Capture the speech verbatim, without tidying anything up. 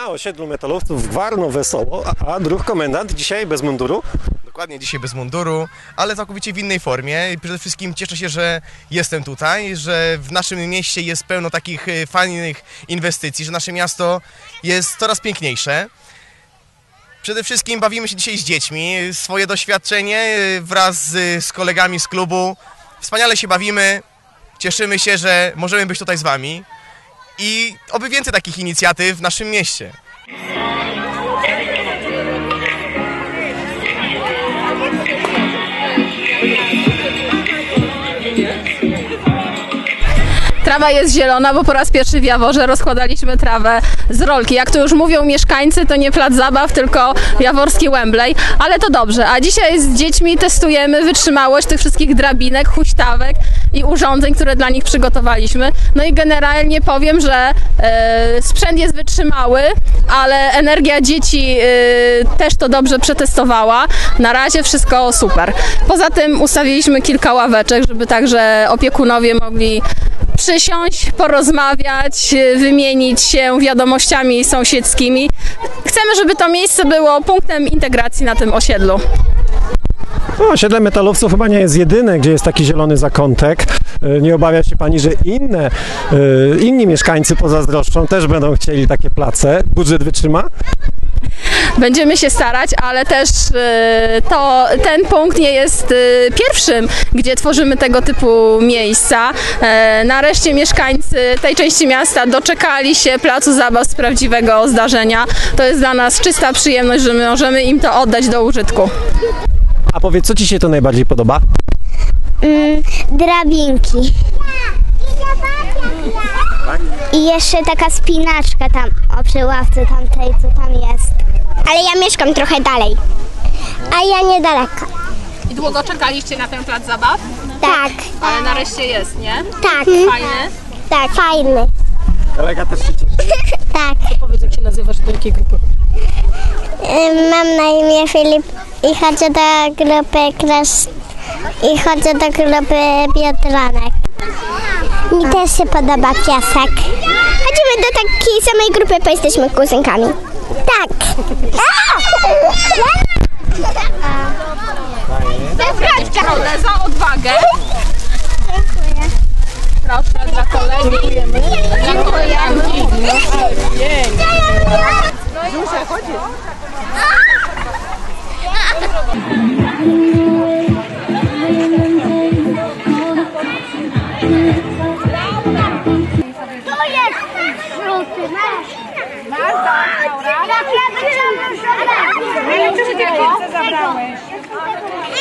Na osiedlu metalowców w Gwarno wesoło, a, a druh komendant dzisiaj bez munduru. Dokładnie, dzisiaj bez munduru, ale całkowicie w innej formie. I przede wszystkim cieszę się, że jestem tutaj, że w naszym mieście jest pełno takich fajnych inwestycji, że nasze miasto jest coraz piękniejsze. Przede wszystkim bawimy się dzisiaj z dziećmi, swoje doświadczenie wraz z, z kolegami z klubu. Wspaniale się bawimy, cieszymy się, że możemy być tutaj z wami i oby więcej takich inicjatyw w naszym mieście. Trawa jest zielona, bo po raz pierwszy w Jaworze rozkładaliśmy trawę z rolki. Jak to już mówią mieszkańcy, to nie plac zabaw, tylko jaworski Wembley, ale to dobrze. A dzisiaj z dziećmi testujemy wytrzymałość tych wszystkich drabinek, huśtawek i urządzeń, które dla nich przygotowaliśmy. No i generalnie powiem, że e, sprzęt jest wytrzymały, ale energia dzieci e, też to dobrze przetestowała. Na razie wszystko super. Poza tym ustawiliśmy kilka ławeczek, żeby także opiekunowie mogli przysiąść, porozmawiać, wymienić się wiadomościami sąsiedzkimi. Chcemy, żeby to miejsce było punktem integracji na tym osiedlu. No, osiedle metalowców chyba nie jest jedyne, gdzie jest taki zielony zakątek. Nie obawia się pani, że inne, inni mieszkańcy pozazdroszczą, też będą chcieli takie place? Budżet wytrzyma? Będziemy się starać, ale też to, ten punkt nie jest pierwszym, gdzie tworzymy tego typu miejsca. Nareszcie mieszkańcy tej części miasta doczekali się placu zabaw z prawdziwego zdarzenia. To jest dla nas czysta przyjemność, że my możemy im to oddać do użytku. A powiedz, co ci się to najbardziej podoba? Mm, drabinki. I jeszcze taka spinaczka tam, o przy ławce tamtej, co tam jest. Ale ja mieszkam trochę dalej, a ja niedaleko. I długo czekaliście na ten plac zabaw? Tak. Ale nareszcie jest, nie? Tak. Fajny? Tak, fajny. Kolega też się cieszy. Tak. Powiedz, jak się nazywasz, do jakiej grupy? Mam na imię Filip i chodzę do grupy klas i chodzę do grupy Biedronek. Mi też się podoba piasek. Chodzimy do takiej samej grupy, bo jesteśmy kuzynkami. Tak. Karole, za odwagę. Dziękuję. Proszę, dla kolegi. Dziękujemy. Dla kolegi. Zuzia, chodź. To jest żółty nasz. Ale co ty tego? Co zabrałeś?